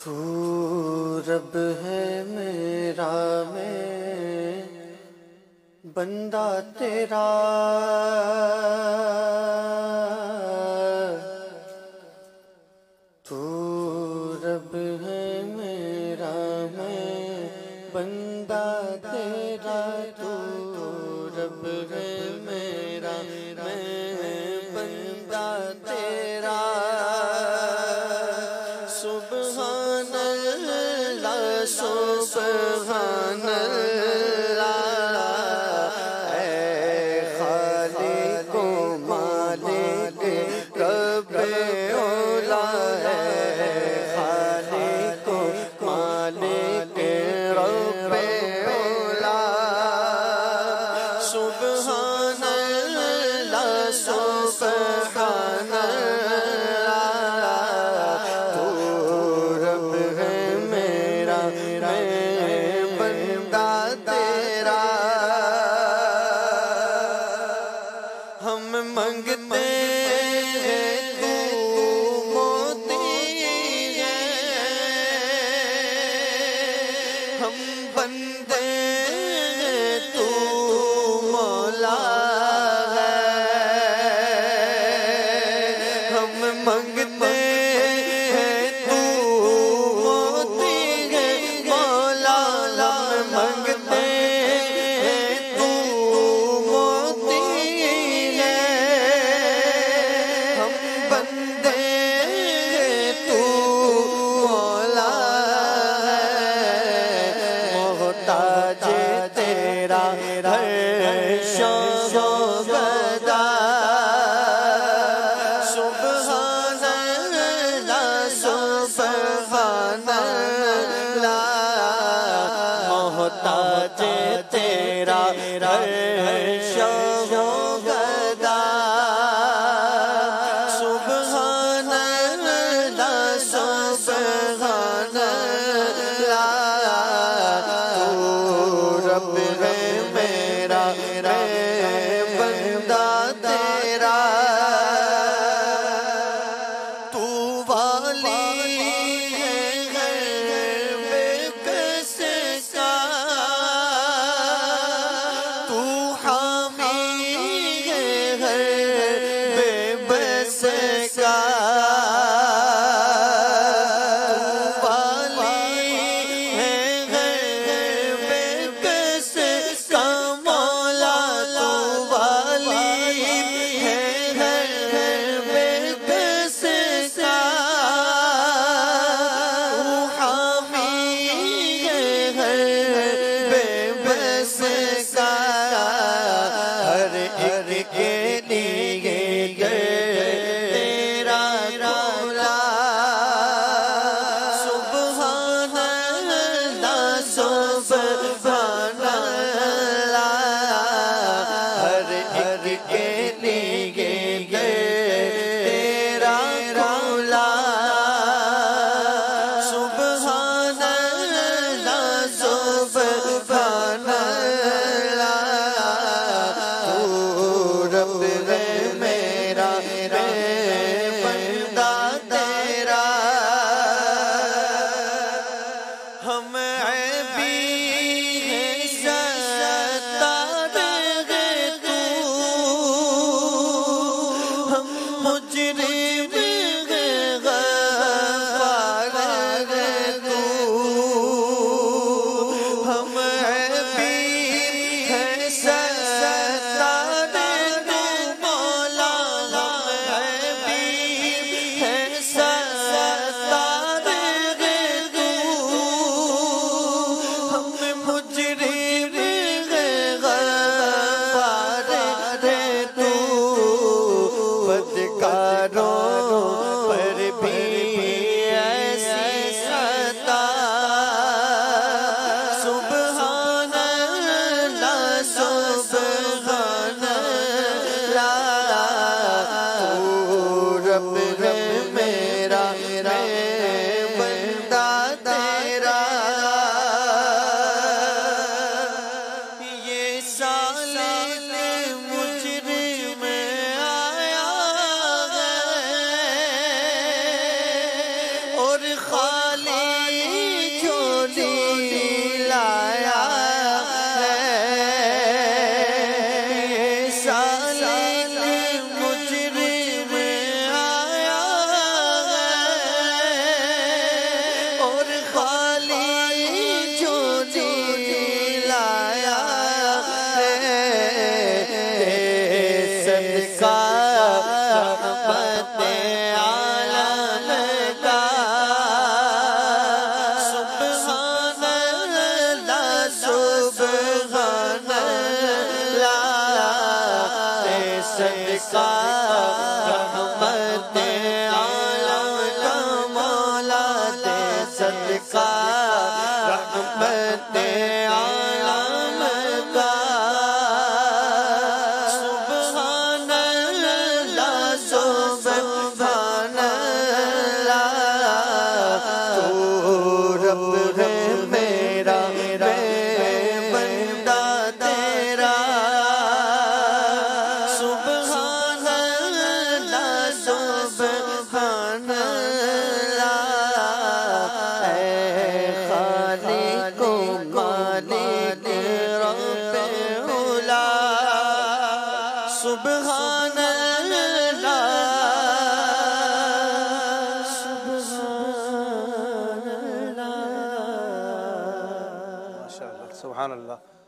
तू रब है मेरा, मैं बंदा तेरा। तू रब है मेरा, मैं बंदा तेरा। तू रब है मेरा, मैं बंदा तेरा। सुब्हान अल्लाह सुब्हान अल्लाह, ऐ खालिक मालिक रब्बे औला, ऐ खालिक मालिक रब्बे औला। सुब्हान अल्लाह सुब्हान मंगते हैं तू मोती है, हम बंदे हैं तू मौला है। हम मंगते हैं तू मोती है मौला, हम मंगते हैं तू मोती है। हम बंदे तू मौला है, मोहताज तेरा हर शो गदा। सुब्हान अल्लाह सुब्हान अल्लाह, मोहताज तेरा हर शो गदा। सुब्हान अल्लाह सुब्हान अल्लाह, तू रब है मेरा, मैं बंदा तेरा। तू वाली है सदका रहमत आलम का। सुभान अल्लाह सुभान अल्लाह, तू रब है मेरा मैं बंदा तेरा। सुभान अल्लाह सुभान अल्लाह, ऐ खालिक मालिक रब्बे उला। सुभान अल्लाह सुभान अल्लाह। माशाअल्लाह, सुभान अल्लाह।